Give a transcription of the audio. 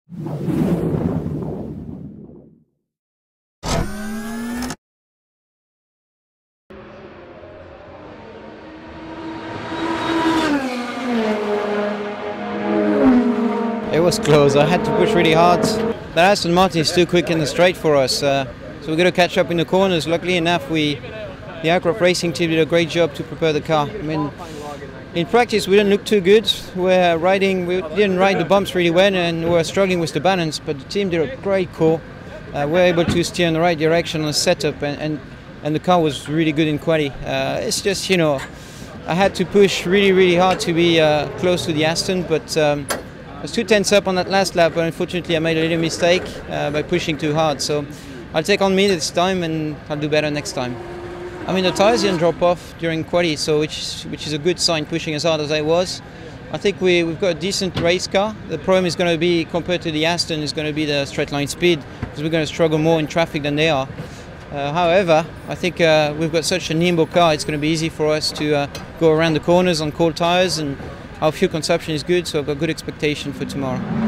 It was close. I had to push really hard. But Aston Martin is too quick in the straight for us, so we're going to catch up in the corners. Luckily enough, the aircraft racing team did a great job to prepare the car. I mean, in practice we didn't look too good. We didn't ride the bumps really well, and we were struggling with the balance. But the team did a great call. We were able to steer in the right direction on the setup, and the car was really good in quali. It's just, I had to push really hard to be close to the Aston, but I was 2 tenths up on that last lap, but unfortunately I made a little mistake by pushing too hard. So I'll take on me this time, and I'll do better next time. I mean, the tyres didn't drop off during quali, so which is a good sign, pushing as hard as I was. I think we've got a decent race car. The problem is going to be, compared to the Aston, is going to be the straight line speed, because we're going to struggle more in traffic than they are. However, I think we've got such a nimble car, it's going to be easy for us to go around the corners on cold tyres, and our fuel consumption is good, so I've got good expectation for tomorrow.